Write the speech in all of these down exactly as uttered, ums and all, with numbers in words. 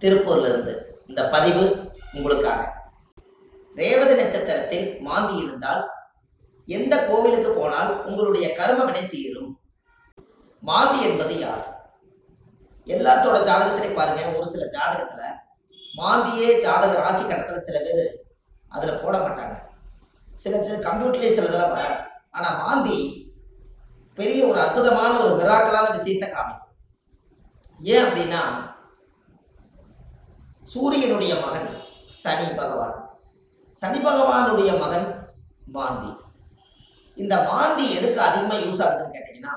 திருப்பூர்ல இருந்து இந்த பதிவு உங்களுக்காக. ரேவதி நட்சத்திரத்தில் மாந்தி இருந்தால் எந்த கோவிலுக்கு போனால் உங்களுடைய கர்ம வினை தீரும்? மாந்தி என்பது யார்? எல்லாத்தோட ஜாதகத்திலையும் பாருங்க, ஒரு சில ஜாதகத்துல மாந்தியே ஜாதக ராசி கட்டத்துல சில பேர் அதுல போட மாட்டாங்க, சில கம்ப்யூட்டர்லேயே சிலதெல்லாம் வராது. ஆனா மாந்தி பெரிய ஒரு அற்புதமான ஒரு மிராக்கலான விஷயத்தை காமிக்கும். ஏன் அப்படின்னா, சூரியனுடைய மகன் சனி பகவான், சனி பகவானுடைய மகன் மாந்தி. இந்த மாந்தி எதுக்கு அதிகமாக யூஸ் ஆகுதுன்னு கேட்டீங்கன்னா,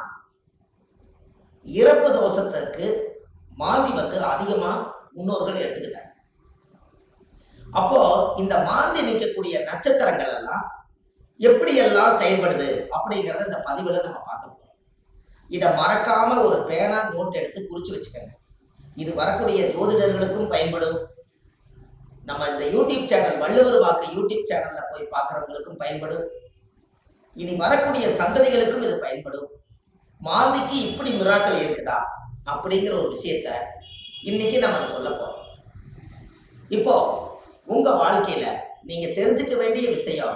இறப்பு தோஷத்துக்கு மாந்தி வந்து அதிகமா முன்னோர்கள் எடுத்துக்கிட்டாங்க. அப்போ இந்த மாந்தி நிற்கக்கூடிய நட்சத்திரங்கள் எல்லாம் எப்படி எல்லாம் செயல்படுது அப்படிங்கிறத இந்த பதிவுல நம்ம பார்க்க போறோம். இதை மறக்காம ஒரு பேனா நோட் எடுத்து குறிச்சு வச்சுக்கோங்க. இது வரக்கூடிய ஜோதிடர்களுக்கும் பயன்படும், நம்ம இந்த யூடியூப் சேனல் வள்ளுவர் வாக்கு யூடியூப் சேனல்ல போய் பார்க்குறவங்களுக்கும் பயன்படும், இனி வரக்கூடிய சந்ததிகளுக்கும் இது பயன்படும். மாந்திக்கு இப்படி மிராக்கள் இருக்குதா அப்படிங்கிற ஒரு விஷயத்த இன்னைக்கு நம்ம அதை சொல்ல போறோம். இப்போ உங்க வாழ்க்கையில நீங்க தெரிஞ்சுக்க வேண்டிய விஷயம்,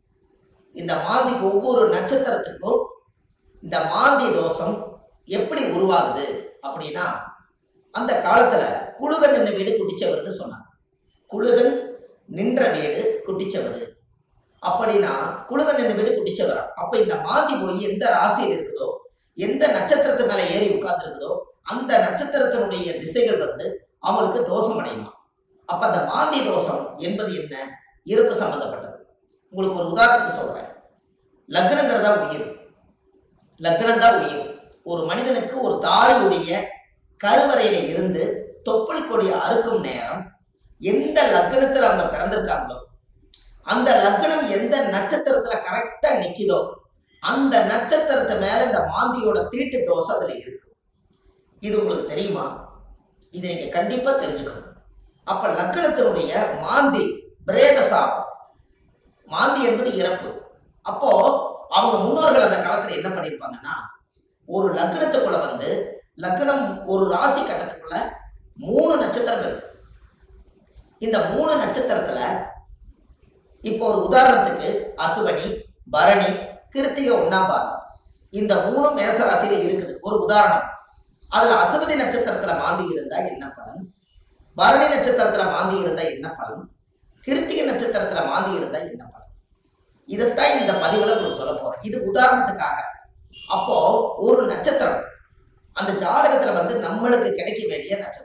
இந்த மாந்திக்கு ஒவ்வொரு நட்சத்திரத்துக்கும் இந்த மாந்தி தோஷம் எப்படி உருவாகுது அப்படின்னா, அந்த காலத்துல குழுகன் நின்ற வீடு குட்டிச்சவர்னு சொன்னாங்க. குழுகன் நின்ற வீடு குட்டிச்சவர் அப்படின்னா குழுகன் நின்ற வீடு குட்டிச்சவரா. அப்ப இந்த மாந்தி போய் எந்த ராசியில் இருக்குதோ, எந்த நட்சத்திரத்து மேல ஏறி உட்கார்ந்து இருக்குதோ, அந்த நட்சத்திரத்தினுடைய திசைகள் வந்து அவங்களுக்கு தோஷம் அடையலாம். அப்ப அந்த மாந்தி தோஷம் என்பது என்ன? இறப்பு சம்பந்தப்பட்டது. உங்களுக்கு ஒரு உதாரணத்துக்கு சொல்றேன். லக்னங்கிறதா உயிர், லக்னம் தான் உயிர். ஒரு மனிதனுக்கு ஒரு தாயுடைய கருவறையில இருந்து தொப்புள் கொடி அறுக்கும் நேரம் எந்த லக்னத்துல அவங்க பிறந்திருக்காங்களோ, அந்த லக்னம் எந்த நட்சத்திரத்துல கரெக்டா நிக்குதோ, அந்த நட்சத்திரத்து மேல இந்த மாந்தியோட தீட்டு தோஷம் அதுல இருக்கு. இது உங்களுக்கு தெரியுமா? இதை நீங்க கண்டிப்பா தெரிஞ்சுக்கணும். அப்ப லக்னத்தினுடைய மாந்தி பிரேத சாபம், மாந்தி என்பது இறப்பு. அப்போ அவங்க முன்னோர்கள் அந்த காலத்துல என்ன பண்ணிருப்பாங்கன்னா, ஒரு லக்னத்துக்குள்ள வந்து லக்னம் ஒரு ராசி கட்டத்துக்குள்ள மூணு நட்சத்திரம் இருக்கு. இந்த மூணு நட்சத்திரத்துல இப்போ ஒரு உதாரணத்துக்கு அசுவனி, பரணி, கிருத்திகை ஒன்னாம் பாதம், இந்த மூணு மேச ராசியில இருக்குது. ஒரு உதாரணம். அதுல அசுவதி நட்சத்திரத்துல மாந்தி இருந்தா என்ன பலன், பரணி நட்சத்திரத்துல மாந்தி இருந்தா என்ன பலன், கிருத்திகை நட்சத்திரத்துல மாந்தி இருந்தா என்ன பலன், இதைத்தான் இந்த பதிவுல உங்களுக்கு சொல்ல போறேன். இது உதாரணத்துக்காக. அப்போ ஒரு நட்சத்திரம் அந்த ஜாதகத்துல வந்து நம்மளுக்கு கிடைக்க வேண்டிய நட்சத்திரம்.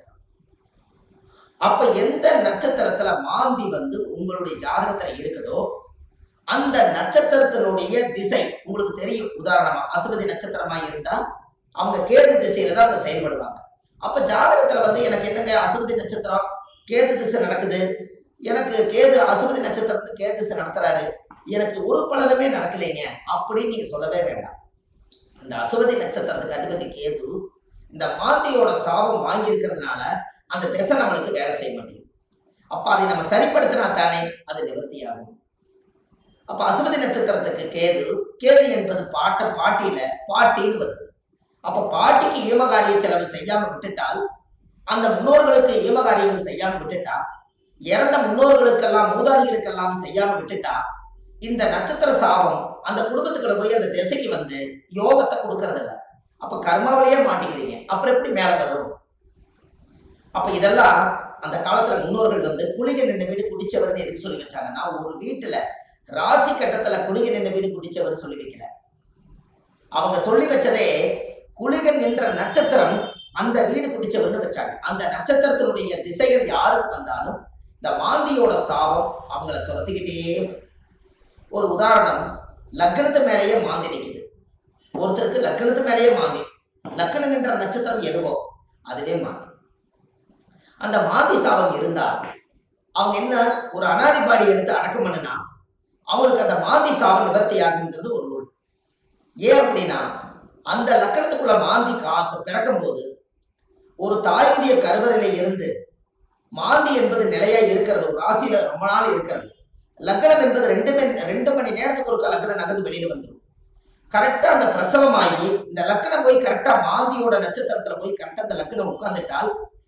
அப்ப எந்த நட்சத்திரத்துல மாந்தி வந்து உங்களுடைய ஜாதகத்துல இருக்குதோ, அந்த நட்சத்திரத்தினுடைய திசை உங்களுக்கு தெரியும். உதாரணமா அசுவதி நட்சத்திரமா இருந்தா அவங்க கேது திசையில தான் அவங்க செயல்படுவாங்க. அப்ப ஜாதகத்துல வந்து எனக்கு என்னங்க அசுவதி நட்சத்திரம் கேது திசை நடக்குது, எனக்கு கேது அசுவதி நட்சத்திரத்துக்கு கேது திசை நடத்துறாரு, எனக்கு ஒரு பலனுமே நடக்கலைங்க அப்படின்னு நீங்க சொல்லவே வேண்டாம். அந்த அசுவதி நட்சத்திரத்துக்கு அதிபதி கேது இந்த மாந்தியோட சாபம் வாங்கி இருக்கிறதுனால அந்த திசை நம்மளுக்கு வேலை செய்ய மாட்டேங்குது. அப்ப அதை நம்ம சரிப்படுத்தினா தானே அது நிவர்த்தியாகும். அப்ப அசுவதி நட்சத்திரத்துக்கு கேது, கேது என்பது பாட்ட பாட்டியில பாட்டின்னு வருது. அப்ப பாட்டிக்கு ஈமகாரிய செலவு செய்யாம விட்டுட்டால், அந்த முன்னோர்களுக்கு ஈமகாரியங்கள் செய்யாம விட்டுட்டா, இறந்த முன்னோர்களுக்கெல்லாம் மூதாதிகளுக்கெல்லாம் செய்யாம விட்டுட்டா, இந்த நட்சத்திர சாபம் அந்த குடும்பத்துக்குள்ள போய் அந்த திசைக்கு வந்து யோகத்தை கொடுக்கறது இல்லை. அப்ப கர்மாவிலேயே மாட்டிக்கிறீங்க. அப்புறம் எப்படி மேல வரும்? அப்ப இதெல்லாம் அந்த காலத்துல முன்னோர்கள் வந்து குளிகை நின்ற வீடு குடிச்சவர்னு எதுக்கு சொல்லி வச்சாங்கன்னா, ஒரு வீட்டுல ராசி கட்டத்துல குளிகை நின்ற வீடு குடிச்சவர் சொல்லி வைக்கல. அவங்க சொல்லி வச்சதே குளிகன் நின்ற நட்சத்திரம் அந்த வீடு குடிச்சவர்னு வச்சாங்க. அந்த நட்சத்திரத்தினுடைய திசைகள் யாருக்கு வந்தாலும் இந்த மாந்தியோட சாபம் அவங்கள துரத்திக்கிட்டே. ஒரு உதாரணம், லக்னத்து மேலேயே மாந்தி நிற்குது. ஒருத்தருக்கு லக்னத்து மேலேயே மாந்தி, லக்னம் என்ற நட்சத்திரம் எதுவோ அதுவே மாந்தி. அந்த மாந்தி சாபம் இருந்தா அவங்க என்ன ஒரு அனாதிபாடி எடுத்து அடக்கம் பண்ணுனா அவங்களுக்கு அந்த மாந்தி சாபம் நிவர்த்தி ஆகுங்கிறது ஒரு நூல். ஏன் அப்படின்னா, அந்த லக்னத்துக்குள்ள மாந்தி காத்து பிறக்கும் போது ஒரு தாயுடைய கருவறையில இருந்து மாந்தி என்பது நிலையா இருக்கிறது, ஒரு ராசியில ரொம்ப நாள் இருக்கிறது. லக்னம் என்பது ரெண்டு மணி ரெண்டு மணி நேரத்துக்கு ஒரு லக்னம் நகர்ந்து வெளியில வந்துடும். கரெக்டா அந்த பிரசவமாகி இந்த லக்னம் போய் கரெக்டா மாந்தியோட நட்சத்திரத்துல போய் கரெக்டா அந்த லக்னம் உட்கார்ந்துட்டால்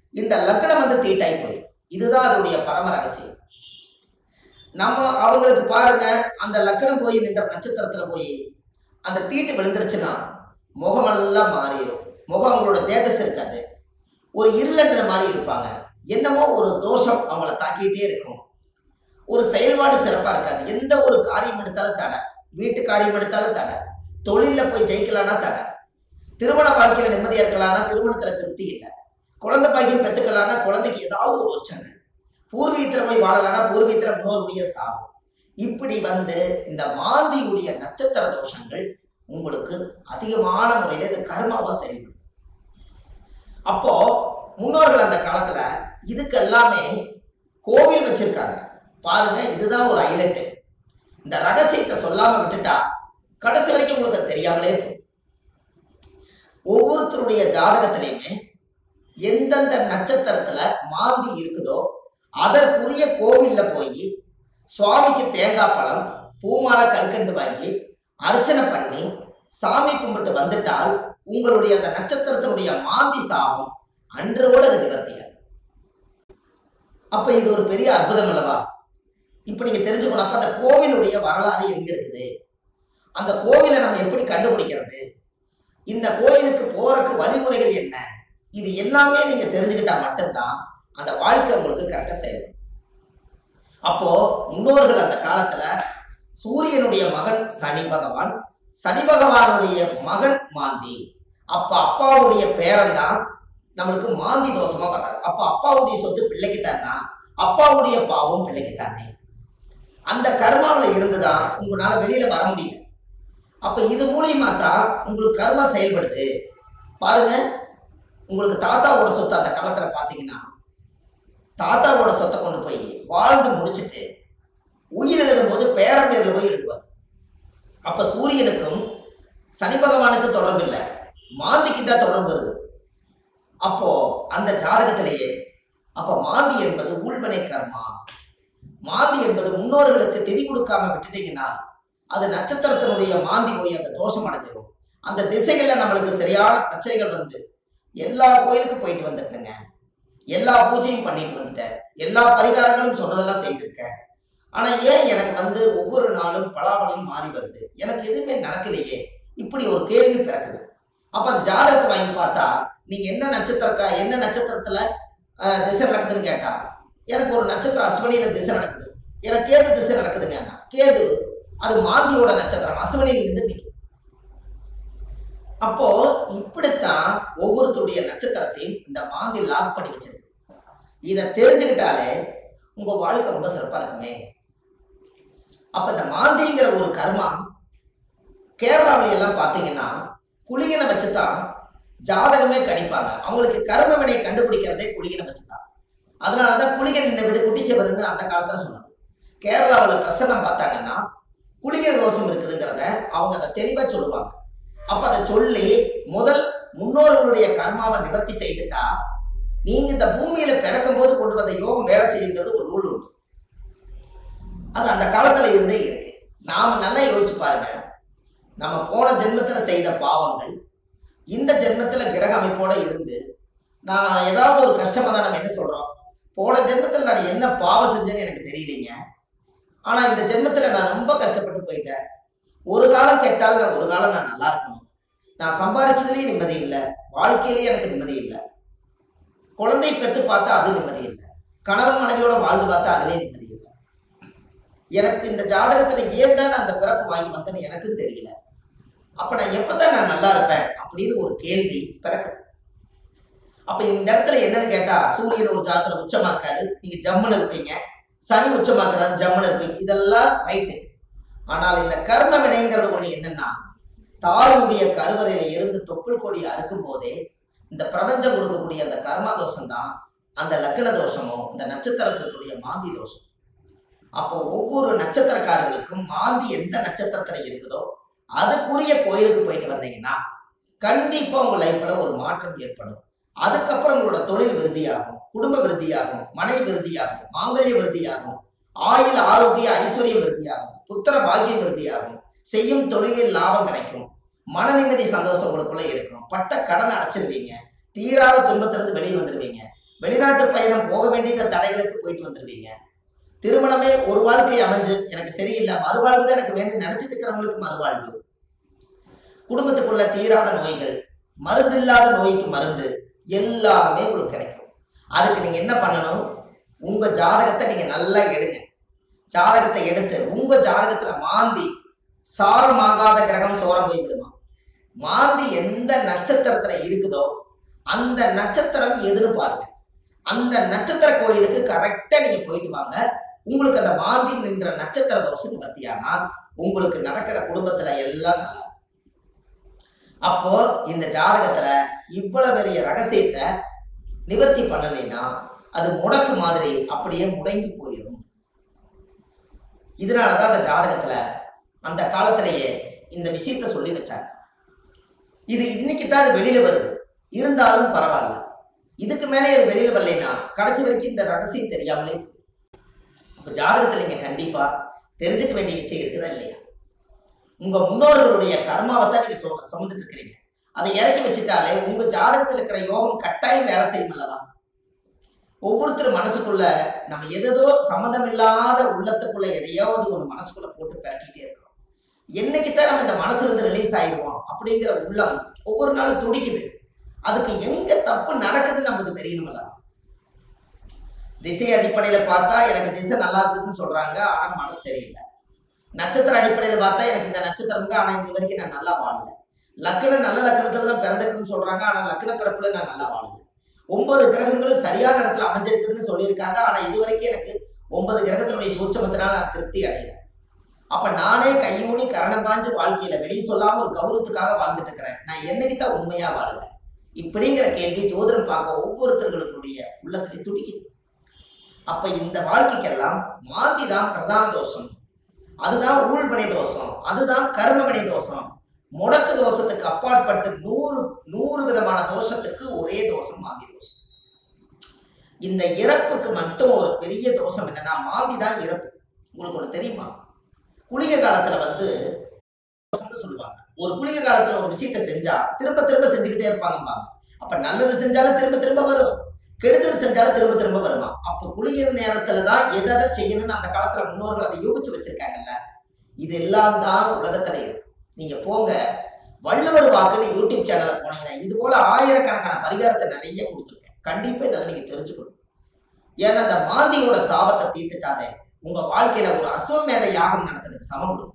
இந்த லக்னம் வந்து தீட்டாய் போயிடும். இதுதான் அதனுடைய பரம ரகசியம். நம்ம அவங்களுக்கு பாருங்க, அந்த லக்னம் போய் நின்ற நட்சத்திரத்துல போய் அந்த தீட்டு விழுந்துருச்சுன்னா முகமெல்லாம் மாறிடும். முகம் அவங்களோட தேஜஸ் இருக்காது, ஒரு இருளன்ற மாதிரி இருப்பாங்க. என்னமோ ஒரு தோஷம் அவங்கள தாக்கிட்டே இருக்கும். ஒரு செயல்பாடு சிறப்பா இருக்காது. எந்த ஒரு காரியம் எடுத்தாலும் தடை, வீட்டு காரியம் எடுத்தாலும் தடை, தொழில போய் ஜெயிக்கலாம்னா தடை, திருமண வாழ்க்கையில நிம்மதியா இருக்கலாம்னா திருமணத்துல திருப்தி இல்லை, குழந்தை பாக்கியம் பெற்றுக்கலாம்னா குழந்தைக்கு ஏதாவது ஒரு உச்சங்கள், பூர்வீகத்துல போய் வாழலாம்னா பூர்வீகத்துல முன்னோருடைய சாபம். இப்படி வந்து இந்த மாந்தியுடைய நட்சத்திர தோஷங்கள் உங்களுக்கு அதிகமான முறையில இது கர்மாவா செயல்படுது. அப்போ முன்னோர்கள் அந்த காலத்துல இதுக்கு எல்லாமே கோவில் வச்சிருக்காங்க பாருங்க. இதுதான் ஒரு ஹைலைட். இந்த ரகசியத்தை சொல்லாம விட்டுட்டா கடைசி வரைக்கும் உங்களுக்கு தெரியாமலே போய் ஒவ்வொருத்தருடைய ஜாதகத்திலையுமே எந்தெந்த நட்சத்திரத்துல மாந்தி இருக்குதோ அதற்குரிய கோவில்ல போய் சுவாமிக்கு தேங்காய் பழம் பூமாலை கல்கண்டு வாங்கி அர்ச்சனை பண்ணி சாமி கும்பிட்டு வந்துட்டால் உங்களுடைய அந்த நட்சத்திரத்தினுடைய மாந்தி சாபம் அன்றோடு அது நிவர்த்தியாது. அப்ப இது ஒரு பெரிய அற்புதம் அல்லவா? இப்ப நீங்க தெரிஞ்சுக்கணும். அப்ப அந்த கோவிலுடைய வரலாறு எங்க இருக்குது, அந்த கோவிலை நம்ம எப்படி கண்டுபிடிக்கிறது, இந்த கோயிலுக்கு போறதுக்கு வழிமுறைகள் என்ன, இது எல்லாமே நீங்க தெரிஞ்சுக்கிட்டா மட்டும்தான் அந்த வாழ்க்கை உங்களுக்கு கரெக்டா செயல்படும். அப்போ முன்னோர்கள் அந்த காலத்துல சூரியனுடைய மகன் சனி பகவான், சனி பகவானுடைய மகன் மாந்தி. அப்ப அப்பாவுடைய பேரன் தான் நம்மளுக்கு மாந்தி தோஷமா வர்றாரு. அப்ப அப்பாவுடைய சொத்து பிள்ளைக்குத்தானா, அப்பாவுடைய பாவம் பிள்ளைக்குத்தானே. அந்த கர்மாவில் இருந்துதான் உங்களால வெளியில வர முடியல. அப்ப இது மூலியமா தான் உங்களுக்கு கர்மா செயல்படுது. பாருங்க, உங்களுக்கு தாத்தாவோட சொத்து அந்த காலத்துல பாத்தீங்கன்னா தாத்தாவோட சொத்தை கொண்டு போய் வாழ்ந்து முடிச்சுட்டு உயிர் எழுதும் போது பேரன் பேர்ல போய் எழுதுவார். அப்ப சூரியனுக்கும் சனி பகவானுக்கு தொடர்பு இல்லை, மாந்திக்கு தான் தொடர்பு வருது. அப்போ அந்த ஜாதகத்திலேயே அப்ப மாந்தி என்பது உள்வினை கர்மா. மாந்தி என்பது முன்னோர்களுக்கு திதி கொடுக்காம விட்டுட்டீங்கன்னா அது நட்சத்திரத்தினுடைய மாந்தி போய் அந்த தோஷம் அடைஞ்சிடும். அந்த திசைகள்ல நம்மளுக்கு சரியான பிரச்சனைகள் வந்து எல்லா கோயிலுக்கு போயிட்டு வந்துட்டேங்க, எல்லா பூஜையும் பண்ணிட்டு வந்துட்டேன், எல்லா பரிகாரங்களும் சொன்னதெல்லாம் செய்திருக்கேன். ஆனா ஏன் எனக்கு வந்து ஒவ்வொரு நாளும் பலாபலம் மாறி வருது, எனக்கு எதுவுமே நடக்கலையே, இப்படி ஒரு கேள்வி பிறக்குது. அப்ப அந்த ஜாதகத்தை வாங்கி பார்த்தா நீங்க என்ன நட்சத்திரக்கா என்ன நட்சத்திரத்துல அஹ் திசை நடக்குதுன்னு கேட்டா எனக்கு ஒரு நட்சத்திரம் அஸ்வினியில திசை நடக்குது, எனக்கு கேது திசை நடக்குதுங்க. கேது அது மாந்தியோட நட்சத்திரம், அஸ்வினியில இருந்து நிற்குது. அப்போ இப்படித்தான் ஒவ்வொருத்தருடைய நட்சத்திரத்தையும் இந்த மாந்தி லாக் பண்ணி வச்சிருக்கு. இதை தெரிஞ்சுக்கிட்டாலே உங்க வாழ்க்கை ரொம்ப சிறப்பா இருக்குமே. அப்ப இந்த மாந்திங்கிற ஒரு கர்மா கேரளாவில எல்லாம் பாத்தீங்கன்னா குளிகனை வச்சுதான் ஜாதகமே கணிப்பாங்க. அவங்களுக்கு கர்ம வினையை கண்டுபிடிக்கிறதே குளிகனை வச்சுதான். அதனாலதான் குளிகன் இந்த வீடு குட்டிச்சவர்னு அந்த காலத்துல சொன்னது. கேரளாவில் பிரசன்னம் பார்த்தாங்கன்னா குளிகை தோஷம் இருக்குதுங்கிறத அவங்க அதை தெளிவா சொல்லுவாங்க. அப்ப அதை சொல்லி முதல் முன்னோர்களுடைய கர்மாவை நிவர்த்தி செய்துட்டா நீங்க இந்த பூமியில பிறக்கும் போது கொண்டு வந்த யோகம் வேலை செய்யுங்கிறது ஒரு நூல் உண்டு. அது அந்த காலத்துல இருந்தே இருக்கு. நாம நல்லா யோசிச்சு பாருங்க, நம்ம போன ஜென்மத்துல செய்த பாவங்கள் இந்த ஜென்மத்துல கிரக அமைப்போட இருந்து நான் ஏதாவது ஒரு கஷ்டமா தான் நம்ம என்ன சொல்றோம், போன ஜென்மத்துல நான் என்ன பாவம் செஞ்சேன்னு எனக்கு தெரியலீங்க, ஆனா இந்த ஜென்மத்துல நான் ரொம்ப கஷ்டப்பட்டு போயிட்டேன், ஒரு காலம் கெட்டால் நான் ஒரு காலம் நான் நல்லா இருக்கணும், நான் சம்பாதிச்சதுலேயும் நிம்மதி இல்லை, வாழ்க்கையிலேயே எனக்கு நிம்மதி இல்லை, குழந்தை பெற்று பார்த்தா அது நிம்மதி இல்லை, கணவன் மனைவியோட வாழ்ந்து பார்த்தா அதுலேயே நிம்மதி இல்லை, எனக்கு இந்த ஜாதகத்துல ஏன் தான் நான் அந்த பிறப்பு வாங்கி வந்தேன்னு எனக்கும் தெரியல, அப்ப நான் எப்பதான் நான் நல்லா இருப்பேன் அப்படின்னு ஒரு கேள்வி பிறக்குது. அப்ப இந்த இடத்துல என்னன்னு கேட்டா சூரியன் ஒரு ஜாதகத்துல உச்சமா இருக்காரு, நீங்க ஜம்முன்னு இருப்பீங்க, சனி உச்சமாக்குறாரு ஜம்முன்னு இருப்பீங்க, இதெல்லாம் ரைட்டு. ஆனால் இந்த கர்ம வினைங்கிறது ஒண்ணு என்னன்னா தாயுடைய கருவறையில இருந்து தொப்புள் கொடி அறுக்கும் போதே இந்த பிரபஞ்சம் கொடுக்கக்கூடிய அந்த கர்மா தோஷம் தான் அந்த லக்ன தோஷமோ இந்த நட்சத்திரத்தினுடைய மாந்தி தோஷம். அப்போ ஒவ்வொரு நட்சத்திரக்காரர்களுக்கும் மாந்தி எந்த நட்சத்திரத்துல இருக்குதோ அதுக்குரிய கோயிலுக்கு போயிட்டு வந்தீங்கன்னா கண்டிப்பா உங்க லைஃப்ல ஒரு மாற்றம் ஏற்படும். அதுக்கப்புறம் உங்களோட தொழில் விருத்தியாகும், குடும்ப விருத்தியாகும், மனை விருத்தியாகும், மாங்கல்ய விருத்தியாகும், ஆயுள் ஆரோக்கிய ஐஸ்வர்யம் விருத்தியாகும், புத்திர பாக்கியம் விருத்தியாகும், செய்யும் தொழிலில் லாபம் கிடைக்கும், மன நிம்மதி சந்தோஷம் உங்களுக்குள்ள இருக்கும், பட்ட கடன் அடைச்சிருவீங்க, தீராத துன்பத்திலிருந்து வெளியே வந்துடுவீங்க, வெளிநாட்டு பயணம் போக வேண்டிய தடைகளுக்கு போயிட்டு வந்துடுவீங்க. திருமணமே ஒரு வாழ்க்கை அமைஞ்சு எனக்கு சரியில்லை, மறுவாழ்வு தான் எனக்கு வேணும் நினைச்சிட்டு இருக்கிறவங்களுக்கு மறுவாழ்வு. குடும்பத்துக்குள்ள தீராத நோய்கள், மருந்து இல்லாத நோய்க்கு மருந்து, எல்லாமே உங்களுக்கு கிடைக்கும். அதுக்கு நீங்க என்ன பண்ணணும்? உங்க ஜாதகத்தை நீங்க நல்லா எடுங்க. ஜாதகத்தை எடுத்து உங்க ஜாதகத்துல மாந்தி சாரமாகாத கிரகம் சோரம் போய் விடுமா. மாந்தி எந்த நட்சத்திரத்துல இருக்குதோ அந்த நட்சத்திரம் எதுன்னு பாருங்க. அந்த நட்சத்திர கோயிலுக்கு கரெக்டா நீங்க போயிட்டு வாங்க. உங்களுக்கு அந்த மாந்தி நின்ற நட்சத்திர தோஷம் நிவர்த்தியானால் உங்களுக்கு நடக்கிற குடும்பத்துல எல்லாம் நல்லா. அப்போ இந்த ஜாதகத்துல இவ்வளவு பெரிய ரகசியத்தை நிவர்த்தி பண்ணலைன்னா அது முடக்கு மாதிரி அப்படியே முடங்கி போயிடும். இதனாலதான் அந்த ஜாதகத்துல அந்த காலத்திலேயே இந்த விஷயத்த சொல்லி வச்சாங்க. இது இன்னைக்கு தான் அது வெளியில வருது, இருந்தாலும் பரவாயில்ல. இதுக்கு மேலே அது வெளியில வரலைன்னா கடைசி வரைக்கும் இந்த ரகசியம் தெரியாமலே. உங்க ஜாதகத்துல நீங்க கண்டிப்பா தெரிஞ்சுக்க வேண்டிய விஷயம் இருக்குதா இல்லையா? உங்க முன்னோர்களுடைய கர்மாவை தான் நீங்க சும சுமந்துட்டு இருக்கிறீங்க. அதை இறக்கி வச்சுட்டாலே உங்க ஜாதகத்துல இருக்கிற யோகம் கட்டாயம் வேலை செய்யும் அல்லவா? ஒவ்வொருத்தரும் மனசுக்குள்ள நம்ம எதோ சம்மந்தம் இல்லாத உள்ளத்துக்குள்ள எதையாவது ஒரு மனசுக்குள்ள போட்டு பரட்டிட்டே இருக்கிறோம். என்னைக்குத்தான் நம்ம இந்த மனசுல இருந்து ரிலீஸ் ஆயிடுவோம் அப்படிங்கிற உள்ளம் ஒவ்வொரு நாளும் துடிக்குது. அதுக்கு எங்க தப்பு நடக்குதுன்னு நமக்கு தெரியணும் அல்லவா? திசை அடிப்படையில பார்த்தா எனக்கு திசை நல்லா இருக்குதுன்னு சொல்றாங்க, ஆனா மனசு சரியில்லை. நட்சத்திர அடிப்படையில பார்த்தா எனக்கு இந்த நட்சத்திரங்க, ஆனா இந்த வரைக்கும் நான் நல்லா வாழல. லக்னம் நல்ல லக்னத்துல தான் பிறந்திருக்குன்னு சொல்றாங்க, ஆனா லக்ன பிறப்புல நான் நல்லா வாழல. ஒன்பது கிரகங்களும் சரியான இடத்துல அமைஞ்சிருக்குதுன்னு சொல்லியிருக்காங்க, ஆனா இது வரைக்கும் எனக்கு ஒன்பது கிரகத்தினுடைய சூட்சமத்தினால நான் திருப்தி அடையல. அப்ப நானே கையூனி கரணம் பாஞ்சு வாழ்க்கையில வெளியே சொல்லாம ஒரு கௌரவத்துக்காக வாழ்ந்துட்டு இருக்கிறேன். நான் என்னைக்குத்தான் உண்மையா வாழுவேன்? இப்படிங்கிற கேள்வி ஜோதிடம் பார்க்க ஒவ்வொருத்தர்களுடைய உள்ளத்திலே துடிக்குது. அப்ப இந்த வாழ்க்கைக்கெல்லாம் மாந்தி தான் பிரதான தோஷம், அதுதான் ஊழ்வினை தோஷம், அதுதான் கர்மவினை தோஷம். முடக்கு தோஷத்துக்கு அப்பாற்பட்டு நூறு நூறு விதமான தோஷத்துக்கு ஒரே தோஷம் மாந்தி தோஷம். இந்த இறப்புக்கு மட்டும் ஒரு பெரிய தோஷம் என்னன்னா மாந்தி தான் இறப்பு. உங்களுக்கு ஒண்ணு தெரியுமா? குளிகை காலத்துல வந்து சொல்லுவாங்க, ஒரு குளிகை காலத்துல ஒரு விஷயத்தை செஞ்சா திரும்ப திரும்ப செஞ்சுக்கிட்டே இருப்பாங்க. அப்ப நல்லது செஞ்சாலும் திரும்ப திரும்ப வரும், கெடுதல் செஞ்சாலும் திரும்ப திரும்ப வருமா. அப்ப குளிகை நேரத்துலதான் எதை எதை செய்யணும்னு அந்த காலத்துல முன்னோர்கள் அதை யோசிச்சு வச்சிருக்காங்கல்ல. இது எல்லாம் தான் உலகத்துல இருக்கு. நீங்க போங்க, வள்ளுவர் வாக்குன்னு யூடியூப் சேனல்ல போனீங்கன்னா இது போல ஆயிரக்கணக்கான பரிகாரத்தை நிறைய கொடுத்துருக்கேன். கண்டிப்பா இதெல்லாம் நீங்க தெரிஞ்சுக்கணும். ஏன்னா அந்த மாந்தியோட சாபத்தை தீர்த்துட்டாலே உங்க வாழ்க்கையில ஒரு அஸ்வமேத யாகம் நடத்துறதுக்கு சமம் கொடுக்கும்.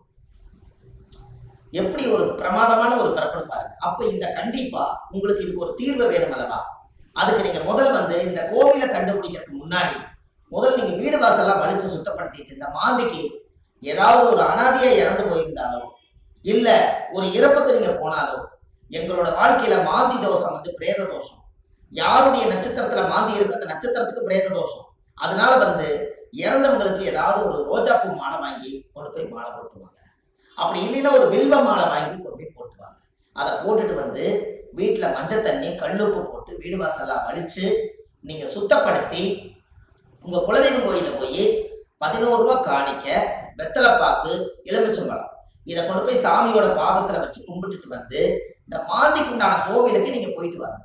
எப்படி ஒரு பிரமாதமான ஒரு பிறப்புன்னு பாருங்க. அப்ப இந்த கண்டிப்பா உங்களுக்கு இதுக்கு ஒரு தீர்வு வேணும் அல்லவா? அதுக்கு நீங்க முதல் வந்து இந்த கோவிலை கண்டுபிடிக்கிறதுக்கு முன்னாடி முதல் நீங்க வீடு வாசல்லாம் வலிச்சு சுத்தப்படுத்திட்டு, இந்த மாந்திக்கு ஏதாவது ஒரு அனாதையா இறந்து போயிருந்தாலோ இல்ல ஒரு இறப்புக்கு நீங்க போனாலோ, எங்களோட வாழ்க்கையில மாந்தி தோஷம் வந்து பிரேத தோஷம். யாருடைய நட்சத்திரத்துல மாந்தி இருக்கு அந்த நட்சத்திரத்துக்கு பிரேத தோஷம். அதனால வந்து இறந்தவங்களுக்கு ஏதாவது ஒரு ரோஜாப்பூ மாலை வாங்கி கொண்டு போய் மாலை போட்டுவாங்க. அப்படி இல்லைன்னா ஒரு வில்வ மாலை வாங்கி கொண்டு போய் போட்டுவாங்க. அதை போட்டுட்டு வந்து வீட்டுல மஞ்சள் தண்ணி கல்லுப்பு போட்டு வீடு வாசல்லாம் வலிச்சு நீங்க சுத்தப்படுத்தி உங்க குலதெய்வம் கோயில போய் பதினோரு ரூபாய் காணிக்க, வெத்தலைப்பாக்கு, எலுமிச்சம்பழம் இதை கொண்டு போய் சாமியோட பாதத்துல வச்சு கும்பிட்டுட்டு வந்து இந்த மாந்திக்கு உண்டான கோவிலுக்கு நீங்க போயிட்டு வரணும்.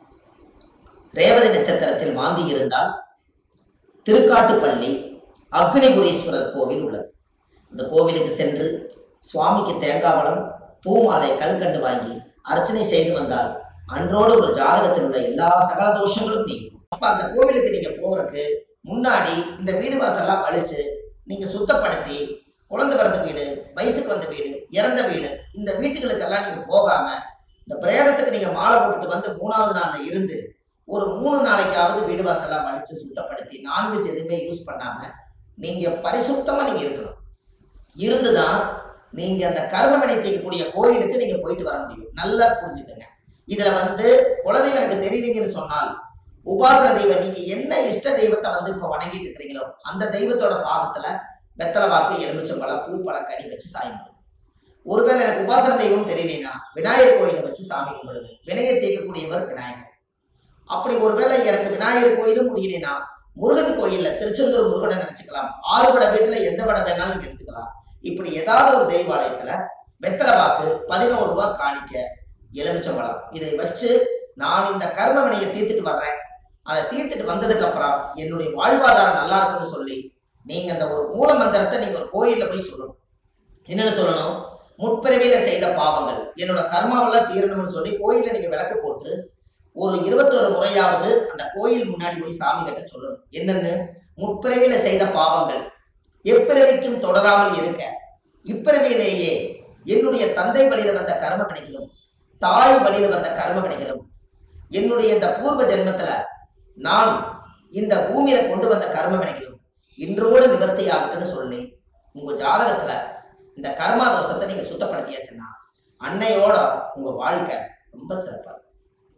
ரேவதி நட்சத்திரத்தில் மாந்தி இருந்தால் திருக்காட்டுப்பள்ளி அக்னிபுரீஸ்வரர் கோவில் உள்ளது. இந்த கோவிலுக்கு சென்று சுவாமிக்கு தேங்காய் பழம், பூமாலை, கல்கண்டு வாங்கி அர்ச்சனை செய்து வந்தால் அன்றோடு ஒரு ஜாதகத்தில் உள்ள எல்லா சகல தோஷங்களும் நீங்கும். அப்ப அந்த கோவிலுக்கு நீங்க போறதுக்கு முன்னாடி இந்த வீடு வாசல்லாம் வலிச்சு நீங்க சுத்தப்படுத்தி, குழந்தை பிறந்த வீடு, வயசுக்கு வந்த வீடு, இறந்த வீடு, இந்த வீட்டுகளுக்கெல்லாம் நீங்க போகாம இந்த பிரேதத்துக்கு நீங்க மாலை போட்டுட்டு வந்து மூணாவது நாள்ல இருந்து ஒரு மூணு நாளைக்காவது வீடு வாசல்லாம் வலிச்சு சுத்தப்படுத்தி நான்வெஜ் எதுவுமே யூஸ் பண்ணாம நீங்க பரிசுத்தமா நீங்க இருக்கணும். இருந்துதான் நீங்க அந்த கர்மவினை தீர்க்கக்கூடிய கோயிலுக்கு நீங்க போயிட்டு வர முடியும். நல்லா புரிஞ்சுக்கங்க. இதுல வந்து குலதெய்வம் எனக்கு தெரியலீங்கன்னு சொன்னால் உபாசன தெய்வம், நீங்க என்ன இஷ்ட தெய்வத்தை வந்து இப்ப வணங்கிட்டு இருக்கிறீங்களோ அந்த தெய்வத்தோட பாதத்துல வெத்தலை வாக்கு, எலுமிச்சம்பழம், பூ, பழ, கனி வச்சு சாமி கும்பிடுங்க. ஒருவேளை எனக்கு உபாசன தெய்வம் தெரியலனா விநாயகர் கோயிலை வச்சு சாமி கும்பிடுங்க. வினையை தீர்க்கக்கூடியவர் விநாயகர். அப்படி ஒருவேளை எனக்கு விநாயகர் கோயிலும் முடியலனா முருகன் கோயில்ல திருச்செந்தூர் முருகனை நினைச்சுக்கலாம். ஆறு பட வீட்டுல எந்த படம் வேணாலும் நீங்க எடுத்துக்கலாம். இப்படி ஏதாவது ஒரு தெய்வாலயத்துல வெத்தலை வாக்கு, பதினோரு ரூபாய் காணிக்க, எலுமிச்சம்பழம் இதை வச்சு நான் இந்த கர்ம வினையை தீர்த்துட்டு வர்றேன், அதை தீர்த்துட்டு வந்ததுக்கு அப்புறம் என்னுடைய வாழ்வாதாரம் நல்லா இருக்குன்னு சொல்லி நீங்க அந்த ஒரு மூல மந்திரத்தை நீங்க ஒரு கோயில்ல போய் சொல்லணும். என்னன்னு சொல்லணும்? முற்பிறவியில செய்த பாவங்கள் என்னோட கர்மாவெல்லாம் தீரணும்னு சொல்லி கோயில்ல நீங்க விளக்கு போட்டு ஒரு இருபத்தொரு முறையாவது அந்த கோயில் முன்னாடி போய் சாமி கிட்ட சொல்லணும். என்னன்னு? முற்பிறவியில செய்த பாவங்கள் எப்பிறவிக்கும் தொடராமல் இருக்க இப்பிறவியிலேயே என்னுடைய தந்தை வழியில வந்த கர்ம வினைகளும் தாய் வழியில வந்த கர்ம வினைகளும் என்னுடைய இந்த பூர்வ ஜென்மத்துல நான் இந்த பூமியில கொண்டு வந்த கர்ம வினைகளும் இன்றோடு நிவர்த்தி ஆகட்டுன்னு சொல்லி உங்க ஜாதகத்துல இந்த கர்மா தோஷத்தை நீங்க சுத்தப்படுத்தியாச்சுன்னா அன்னையோட உங்க வாழ்க்கை ரொம்ப சிறப்பா இருக்கும்.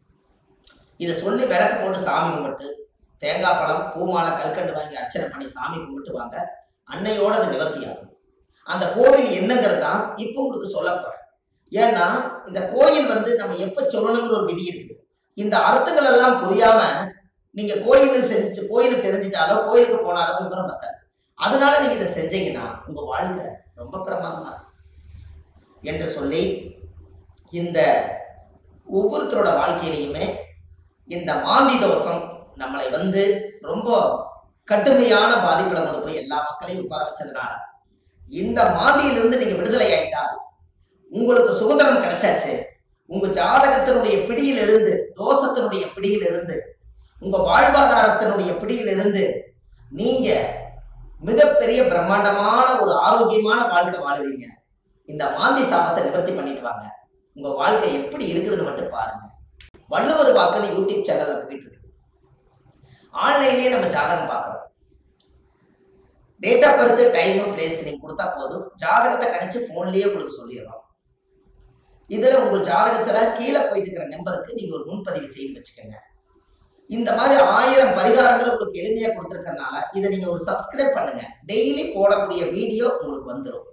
இதை சொல்லி விளக்கு போட்டு சாமி கும்பிட்டு தேங்காய் பழம் பூமாலை கல்கண்டு வாங்கி அர்ச்சனை பண்ணி சாமி கும்பிட்டு வாங்க. அன்னையோட அது நிவர்த்தி ஆகும். அந்த கோவில் என்னங்கிறது தான் இப்போ உங்களுக்கு சொல்ல போறேன். ஏன்னா இந்த கோயில் வந்து நம்ம எப்ப சொல்லணுங்கிற ஒரு விதி இருக்குது. இந்த அர்த்தங்கள் எல்லாம் புரியாம நீங்க கோயில் செஞ்சு கோயிலுக்கு தெரிஞ்சிட்டாலோ கோயிலுக்கு போனாலும் விவரம் பத்தாது. அதனால நீங்க இதை செஞ்சீங்கன்னா உங்க வாழ்க்கை ரொம்ப பிரமாதமா இருக்கும் என்று சொல்லி இந்த ஒவ்வொருத்தரோட வாழ்க்கையிலையுமே இந்த மாந்தி தோஷம் நம்மளை வந்து ரொம்ப கடுமையான பாதிப்புல கொண்டு போய் எல்லா மக்களையும் உட்கார வச்சதுனால இந்த மாந்தியிலிருந்து நீங்க விடுதலை ஆயிட்டால் உங்களுக்கு சுதந்திரம் கிடைச்சாச்சு. உங்க ஜாதகத்தினுடைய பிடியிலிருந்து தோஷத்தினுடைய பிடியிலிருந்து உங்க வாழ்வாதாரத்தினுடைய பிடியிலிருந்து நீங்க மிகப்பெரிய பிரம்மாண்டமான ஒரு ஆரோக்கியமான வாழ்க்கை வாழுவீங்க. இந்த மாந்தி சாபத்தை நிவர்த்தி பண்ணிட்டு வாங்க. உங்க வாழ்க்கை எப்படி இருக்குதுன்னு மட்டும் பாருங்க. வள்ளுவர் வாக்குன்னு யூடியூப் சேனல்ல போயிட்டு இருக்குது. ஆன்லைன்லயே நம்ம ஜாதகம் பார்க்கறோம். Date of birth time place நீங்க கொடுத்தா போதும், ஜாதகத்தை கணிச்சு போன்லயே உங்களுக்கு சொல்லிடுறோம். இதுல உங்க ஜாதகத்துல கீழே போயிட்டு இருக்கிற நம்பருக்கு நீங்க ஒரு முன்பதிவு செய்து வச்சுக்கோங்க. இந்த மாதிரி ஆயிரம் பரிகாரங்கள் உங்களுக்கு எளிமையா கொடுத்துருக்கறனால இதை நீங்க ஒரு சப்ஸ்கிரைப் பண்ணுங்க. டெய்லி போடக்கூடிய வீடியோ உங்களுக்கு வந்துடும்.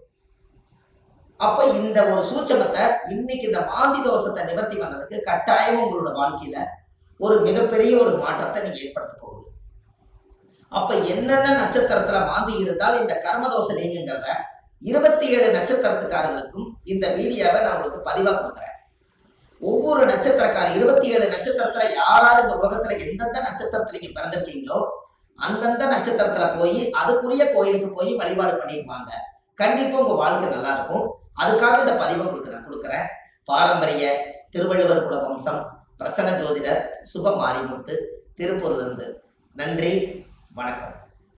அப்ப இந்த ஒரு சூட்சமத்தை இன்னைக்கு இந்த மாந்தி தோஷத்தை நிவர்த்தி பண்றதுக்கு கட்டாயம் உங்களோட வாழ்க்கையில ஒரு மிகப்பெரிய ஒரு மாற்றத்தை நீங்க ஏற்படுத்த போகுது. அப்ப என்னென்ன நட்சத்திரத்துல மாந்தி இருந்தால் இந்த கர்மதோஷம் நீங்கிறத இருபத்தி ஏழு நட்சத்திரத்துக்காரர்களுக்கும் இந்த வீடியோவை நான் உங்களுக்கு பதிவா கொடுக்குறேன். ஒவ்வொரு நட்சத்திரக்காரர் இருபத்தி ஏழு நட்சத்திரத்துல யாராரு இந்த உலகத்துல எந்தெந்த நட்சத்திரத்துல நீங்க பிறந்திருக்கீங்களோ அந்தந்த நட்சத்திரத்துல போய் அதுக்குரிய கோயிலுக்கு போய் வழிபாடு பண்ணிருப்பாங்க. கண்டிப்பா உங்க வாழ்க்கை நல்லா இருக்கும். அதுக்காக இந்த பதிவை கொடுக்குறேன் கொடுக்குறேன் பாரம்பரிய திருவள்ளுவர் குல வம்சம் பிரசன்ன ஜோதிடர் சுப மாரிமுத்து திருப்பூர்ல இருந்து. நன்றி, வணக்கம்.